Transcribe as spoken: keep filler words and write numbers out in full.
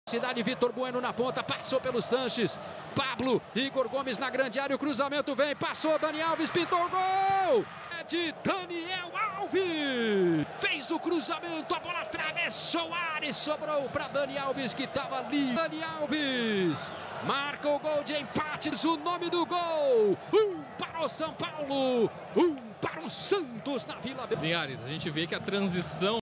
Cidade Vitor Bueno na ponta, passou pelo Sanches, Pablo, Igor Gomes na grande área, o cruzamento vem, passou, Dani Alves, pintou o gol! É de Daniel Alves! Fez o cruzamento, a bola atravessou a área e sobrou para Dani Alves que estava ali. Dani Alves marca o gol de empate, o nome do gol, um para o São Paulo, um para o Santos na Vila Belmiro. Linhares, a gente vê que a transição